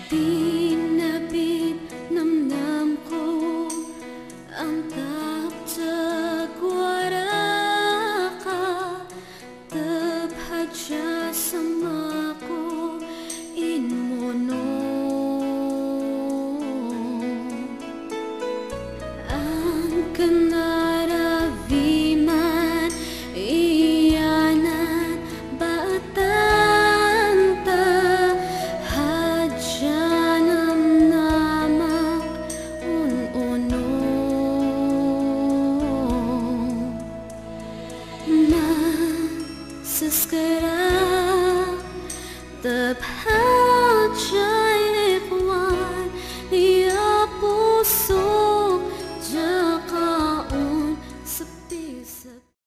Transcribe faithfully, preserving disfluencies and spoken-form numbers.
Tinapid namnam ko ang taptagwaraka, tabhadya sama ko inmono. Ang kanaraviman iyanan batanta, hadyanam namak ununo. Masaskara tabhadya